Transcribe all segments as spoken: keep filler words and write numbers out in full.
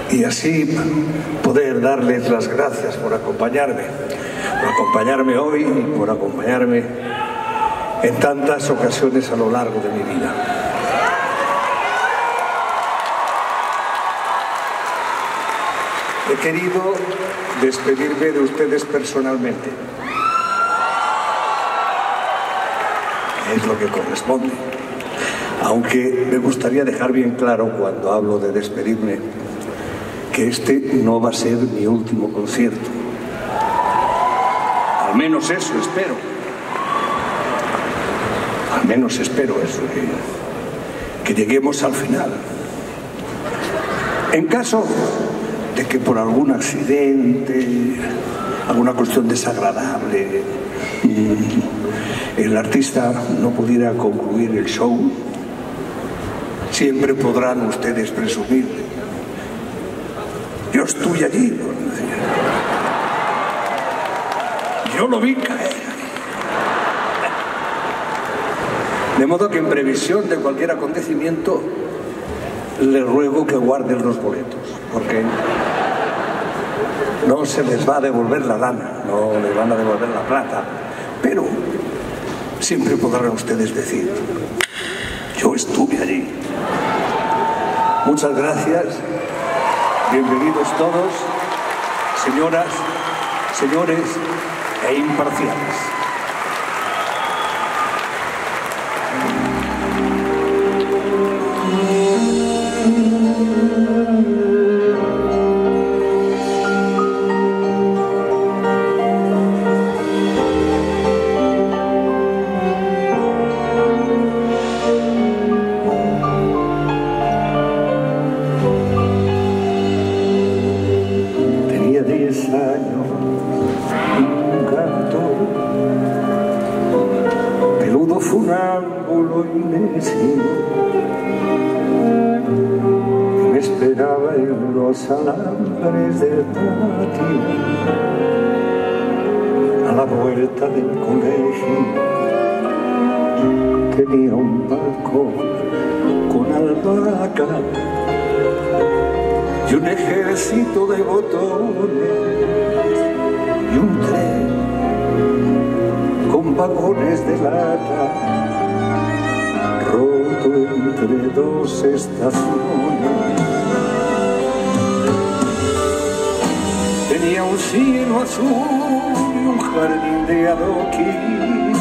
y así poder darles las gracias por acompañarme, por acompañarme hoy y por acompañarme en tantas ocasiones a lo largo de mi vida. He querido despedirme de ustedes personalmente. Es lo que corresponde. Aunque me gustaría dejar bien claro cuando hablo de despedirme que este no va a ser mi último concierto. Al menos eso espero. Al menos espero eso, que, que lleguemos al final. En caso de que por algún accidente, alguna cuestión desagradable, el artista no pudiera concluir el show, siempre podrán ustedes presumir: yo estuve allí, yo lo vi caer. De modo que en previsión de cualquier acontecimiento les ruego que guarden los boletos, porque no se les va a devolver la lana, no les van a devolver la plata, pero siempre podrán ustedes decir: yo estuve allí. Muchas gracias, bienvenidos todos, señoras, señores e imparciales. Me esperaba en los alambres del patio, a la vuelta del colegio. Tenía un balcón con albahaca y un ejército de botones y un tren con vagones de lata roto entre dos estaciones. Tenía un cielo azul y un jardín de adoquines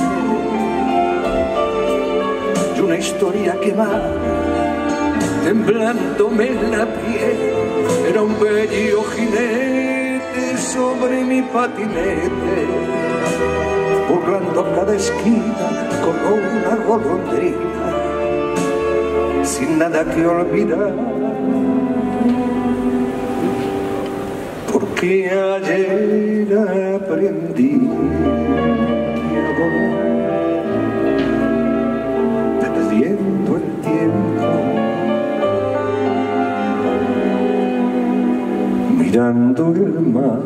y una historia quemada temblándome en la piel. Era un bello jinete sobre mi patinete, burlando cada esquina con una golondrina, sin nada que olvidar, porque ayer aprendí a volar, perdiendo el tiempo, mirando el mar.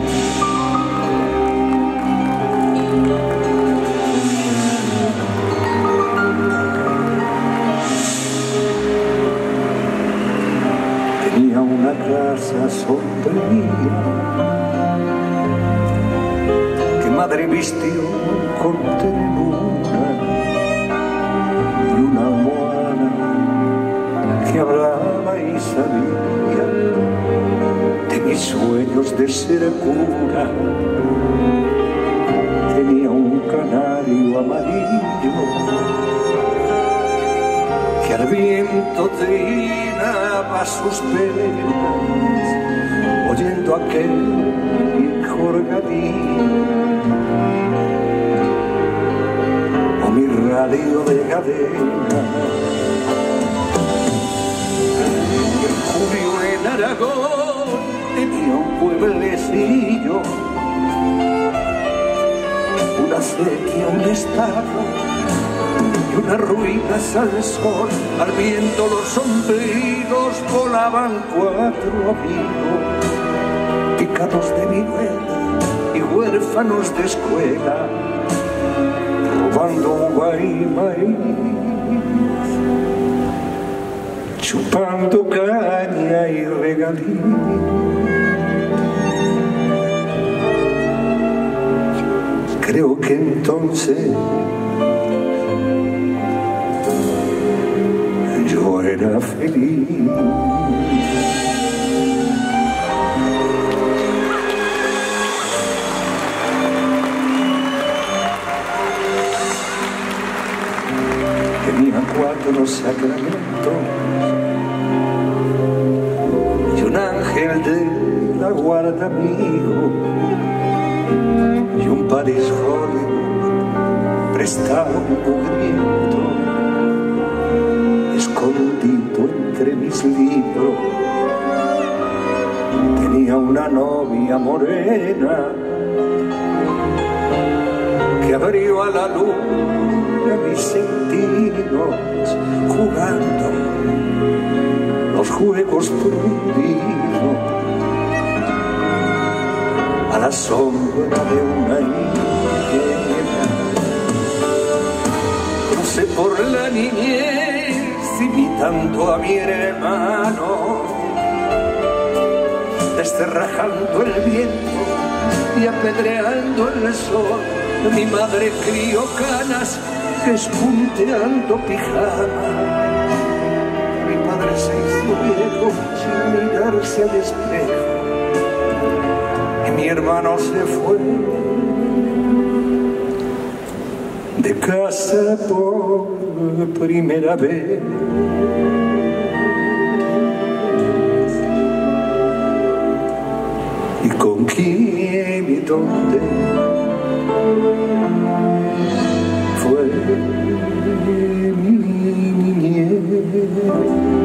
Una casa sombría que madre vistió con ternura y una almohada que hablaba y sabía de mis sueños de ser cura. Tenía un canario amarillo que al viento trinaba sus penas, oyendo aquel viejo regadío, o mi radio de cadena. En junio en Aragón tenía un pueblecillo, una sequía, un estado y unas ruinas al sol. Al viento los sombreros volaban cuatro amigos, picados de viruela y huérfanos de escuela, robando uva y maíz. chupando caña y regalí. Creo que entonces yo era feliz. Tenía cuatro sacramentos y un ángel de la guarda amigo y un Paris Hollywood prestado un mugriento escondido entre mis libros. Tenía una novia morena que abrió a la luz mis sentidos, jugando los juegos prohibidos a la sombra de una higuera. Crucé por la niñez imitando a mi hermano, descerrajando el viento y apedreando el sol. Mi madre crió canas despunteando pijama. Mi padre se hizo viejo sin mirarse al espejo y mi hermano se fue de casa por primera vez. ¿Y con quién y dónde fue mi niñez?